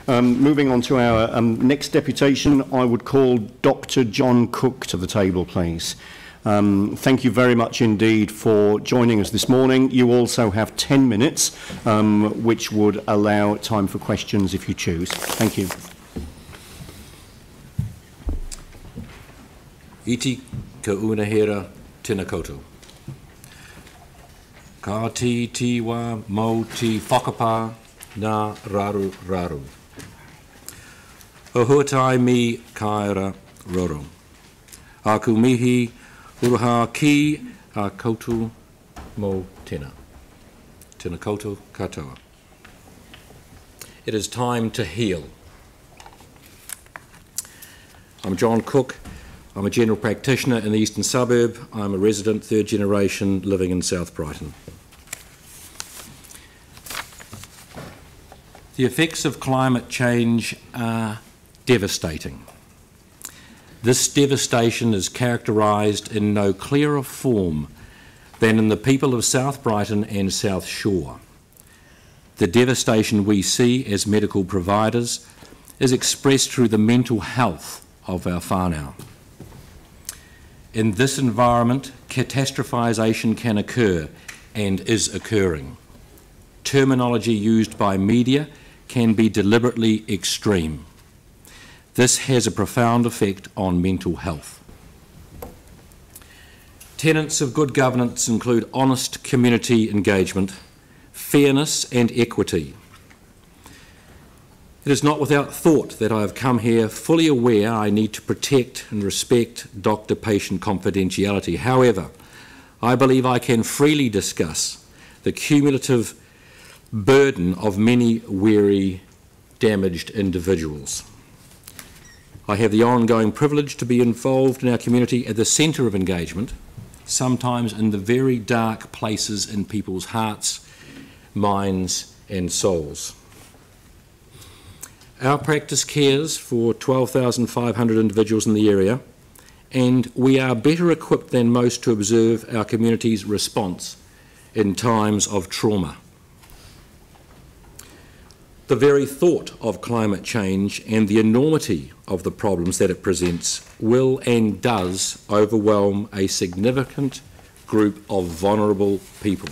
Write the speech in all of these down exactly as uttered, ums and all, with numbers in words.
Um, moving on to our um, next deputation, I would call Doctor John Cook to the table, please. Um, thank you very much indeed for joining us this morning. You also have ten minutes, um, which would allow time for questions if you choose. Thank you. Iti ka unahera tēnā koutou. Ka ti tiwa mo ti whakapā nā raru raru. Hohuatai mi kaira roro. Aku mihi uruha ki a koutou mo tēnā. Tēnā koutou katoa. It is time to heal. I'm John Cook. I'm a general practitioner in the eastern suburb. I'm a resident, third generation, living in South Brighton. The effects of climate change are devastating. This devastation is characterised in no clearer form than in the people of South Brighton and South Shore. The devastation we see as medical providers is expressed through the mental health of our whānau. In this environment, catastrophisation can occur and is occurring. Terminology used by media can be deliberately extreme. This has a profound effect on mental health. Tenets of good governance include honest community engagement, fairness and equity. It is not without thought that I have come here fully aware I need to protect and respect doctor-patient confidentiality. However, I believe I can freely discuss the cumulative burden of many weary, damaged individuals. I have the ongoing privilege to be involved in our community at the centre of engagement, sometimes in the very dark places in people's hearts, minds and souls. Our practice cares for twelve thousand five hundred individuals in the area, and we are better equipped than most to observe our community's response in times of trauma. The very thought of climate change and the enormity of the problems that it presents will and does overwhelm a significant group of vulnerable people.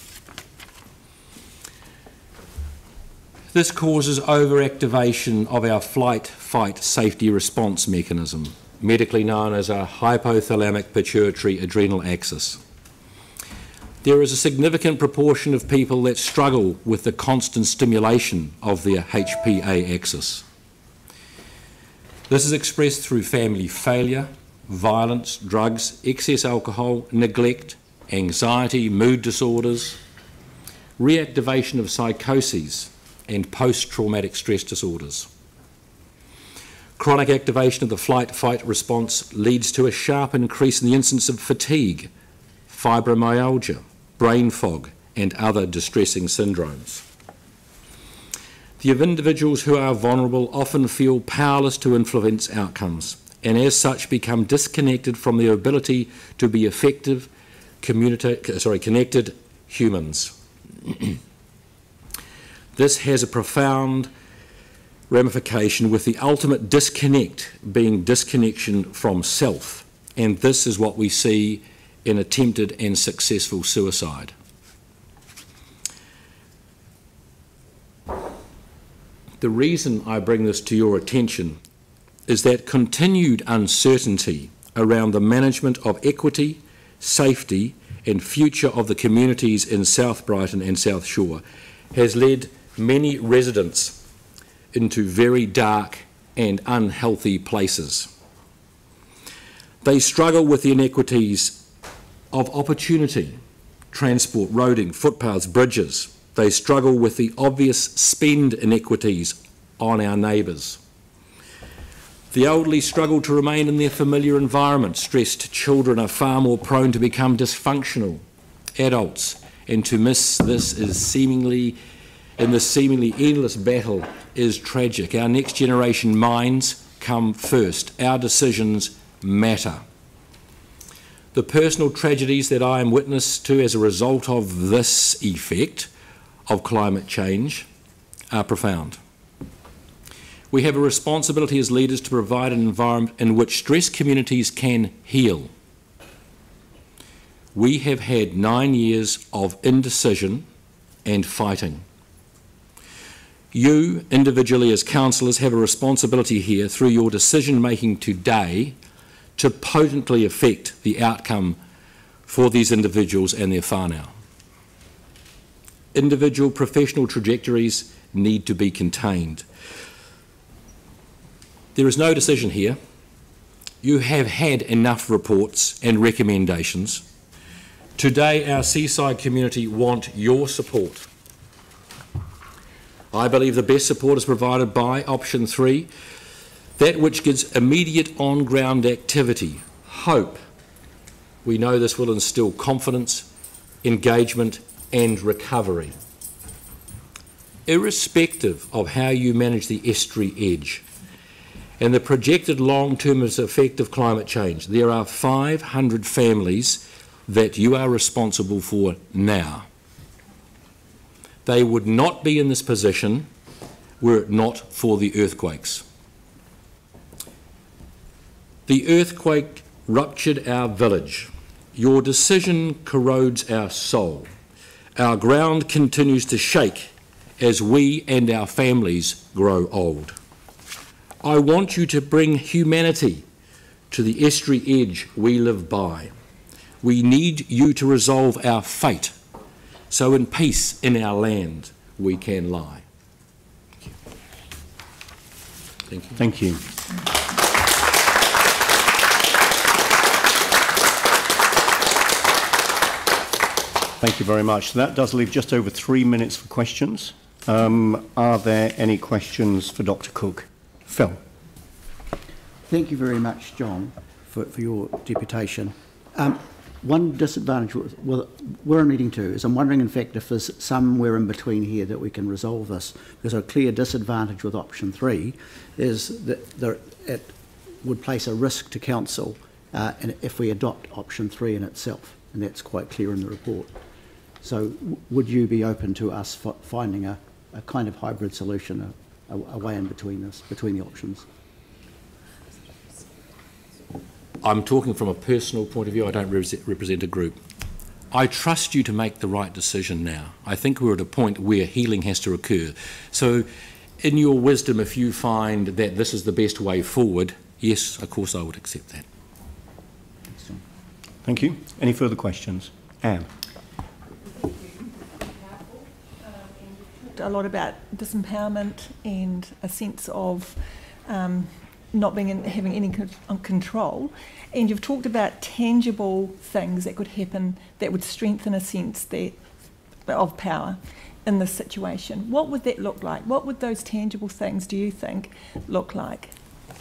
This causes overactivation of our flight, fight, safety response mechanism, medically known as our hypothalamic pituitary adrenal axis. There is a significant proportion of people that struggle with the constant stimulation of their H P A axis. This is expressed through family failure, violence, drugs, excess alcohol, neglect, anxiety, mood disorders, reactivation of psychoses, and post-traumatic stress disorders. Chronic activation of the flight-fight response leads to a sharp increase in the incidence of fatigue, fibromyalgia, brain fog, and other distressing syndromes. The individuals who are vulnerable often feel powerless to influence outcomes, and as such become disconnected from their ability to be effective, sorry, connected humans. This has a profound ramification, with the ultimate disconnect being disconnection from self, and this is what we see in attempted and successful suicide. The reason I bring this to your attention is that continued uncertainty around the management of equity, safety and future of the communities in South Brighton and South Shore has led many residents into very dark and unhealthy places. They struggle with the inequities of opportunity, transport, roading, footpaths, bridges. They struggle with the obvious spend inequities on our neighbours. The elderly struggle to remain in their familiar environment. Stressed children are far more prone to become dysfunctional adults, and to miss this is seemingly in this seemingly endless battle is tragic. Our next generation minds come first. Our decisions matter. The personal tragedies that I am witness to as a result of this effect of climate change are profound. We have a responsibility as leaders to provide an environment in which stressed communities can heal. We have had nine years of indecision and fighting. You, individually as councillors, have a responsibility here through your decision-making today to potently affect the outcome for these individuals and their whānau. Individual professional trajectories need to be contained. There is no decision here. You have had enough reports and recommendations. Today, our seaside community want your support. I believe the best support is provided by option three, that which gives immediate on-ground activity, hope. We know this will instill confidence, engagement and recovery. Irrespective of how you manage the estuary edge and the projected long-term effect of climate change, there are five hundred families that you are responsible for now. They would not be in this position were it not for the earthquakes. The earthquake ruptured our village. Your decision corrodes our soul. Our ground continues to shake as we and our families grow old. I want you to bring humanity to the estuary edge we live by. We need you to resolve our fate, so in peace in our land we can lie. Thank you. Thank you. Thank you very much. That does leave just over three minutes for questions. Um, are there any questions for Doctor Cook? Phil. Thank you very much, John, for, for your deputation. Um, one disadvantage with, with where I'm leading to is I'm wondering, in fact, if there's somewhere in between here that we can resolve this, because a clear disadvantage with option three is that there, it would place a risk to council uh, and if we adopt option three in itself, and that's quite clear in the report. So w would you be open to us f finding a, a kind of hybrid solution, a, a, a way in between this, between the options? I'm talking from a personal point of view. I don't re represent a group. I trust you to make the right decision now. I think we're at a point where healing has to occur. So in your wisdom, if you find that this is the best way forward, yes, of course I would accept that. Thank you. Any further questions? Anne. A lot about disempowerment and a sense of um, not being in, having any control, and you've talked about tangible things that could happen that would strengthen a sense that of power in this situation. What would that look like? What would those tangible things, do you think, look like?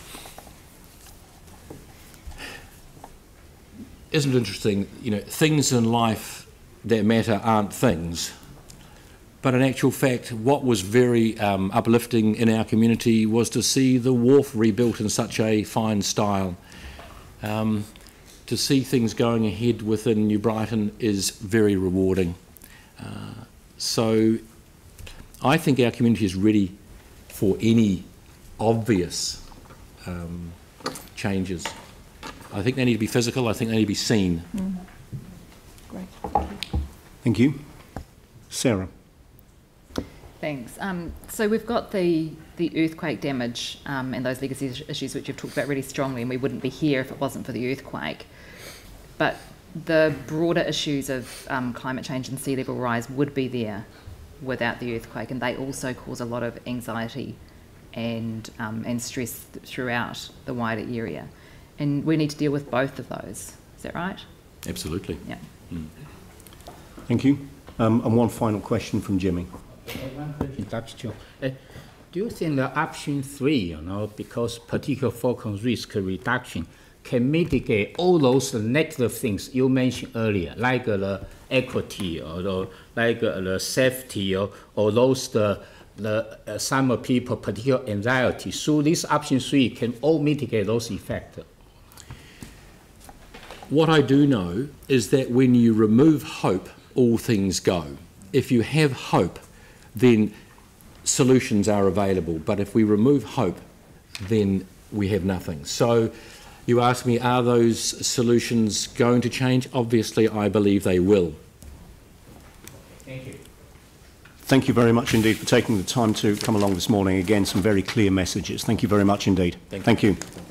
Isn't it interesting, you know, things in life that matter aren't things, but in actual fact, what was very um, uplifting in our community was to see the wharf rebuilt in such a fine style. Um, to see things going ahead within New Brighton is very rewarding. Uh, so I think our community is ready for any obvious um, changes. I think they need to be physical, I think they need to be seen. Mm. Great. Thank you. Sarah. Thanks. Um, so we've got the, the earthquake damage um, and those legacy issues which you've talked about really strongly, and we wouldn't be here if it wasn't for the earthquake. But the broader issues of um, climate change and sea level rise would be there without the earthquake, and they also cause a lot of anxiety and, um, and stress th throughout the wider area. And we need to deal with both of those. Is that right? Absolutely. Yeah. Mm. Thank you. Um, and one final question from Jimmy. One question, Doctor Chung. Uh, do you think the option three, you know, because particular focus risk reduction can mitigate all those negative things you mentioned earlier, like uh, the equity or the, like uh, the safety or, or those the, the uh, some people particular anxiety? So this option three can all mitigate those effects. What I do know is that when you remove hope, all things go. If you have hope, then solutions are available, but if we remove hope, then we have nothing. So you ask me, are those solutions going to change? Obviously, I believe they will. Thank you. Thank you very much indeed for taking the time to come along this morning. Again, some very clear messages. Thank you very much indeed. Thank you. Thank you.